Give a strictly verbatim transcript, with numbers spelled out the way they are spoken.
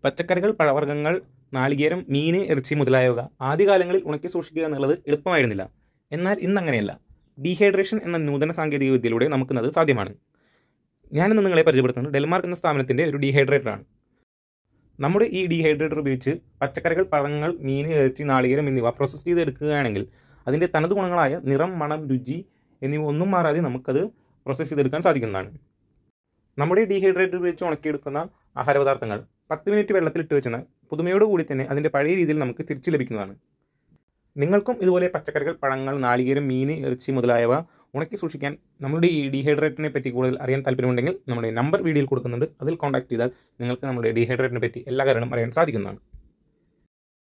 പച്ചക്കറികൾ, പഴവർഗ്ഗങ്ങൾ, നാളികേരം, മീൻ, ഇറച്ചി മുതലായവ ആദ്യകാലങ്ങളിൽ ഉണക്കി സൂക്ഷിക്കുക എന്നുള്ളത് എളുപ്പമായിരുന്നില്ല. എന്നാൽ ഇന്നങ്ങനെയല്ല. ഡീഹൈഡ്രേഷൻ എന്ന നൂതന സാങ്കേതിക വിദ്യയിലൂടെ നമുക്കിന്നത് സാധ്യമാണ്. ഞാനിന്ന് നിങ്ങളെ പരിചയപ്പെടുത്തുന്നത് ഡെൽമാർക്ക് എന്ന സ്ഥാപനത്തിൻ്റെ ഒരു ഡീഹൈഡ്രേറ്ററാണ്. നമ്മുടെ ഈ ഡീഹൈഡ്രേറ്റർ ഉപയോഗിച്ച് പച്ചക്കറികൾ, പഴങ്ങൾ, മീൻ, ഇറച്ചി, നാളികേരം എന്നിവ പ്രോസസ്സ് ചെയ്തെടുക്കുകയാണെങ്കിൽ അതിൻ്റെ തനത് ഗുണങ്ങളായ നിറം, മണം, രുചി എന്നിവ ഒന്നും മാറാതെ നമുക്കത് പ്രോസസ്സ് ചെയ്തെടുക്കാൻ സാധിക്കുന്നതാണ്. നമ്മുടെ ഡീഹൈഡ്രേറ്റർ ഉപയോഗിച്ച് ഉണക്കിയെടുക്കുന്ന ആഹാരപദാർത്ഥങ്ങൾ പത്ത് മിനിറ്റ് വെള്ളത്തിലിട്ട് വെച്ചെന്നാൽ പുതുമയോടുകൂടി തന്നെ അതിൻ്റെ പഴയ രീതിയിൽ നമുക്ക് തിരിച്ചു ലഭിക്കുന്നതാണ്. നിങ്ങൾക്കും ഇതുപോലെ പച്ചക്കറികൾ, പഴങ്ങൾ, നാളികേരം, മീൻ, ഇറച്ചി മുതലായവ ഉണക്കി സൂക്ഷിക്കാൻ നമ്മുടെ ഈ ഡീഹൈഡ്രേറ്ററിനെ പറ്റി കൂടുതൽ അറിയാൻ താല്പര്യമുണ്ടെങ്കിൽ നമ്മുടെ നമ്പർ വീഡിയോയിൽ കൊടുക്കുന്നുണ്ട്. അതിൽ കോൺടാക്ട് ചെയ്താൽ നിങ്ങൾക്ക് നമ്മുടെ ഡീഹൈഡ്രേറ്ററിനെ പറ്റി എല്ലാ കാര്യങ്ങളും അറിയാൻ സാധിക്കുന്നതാണ്.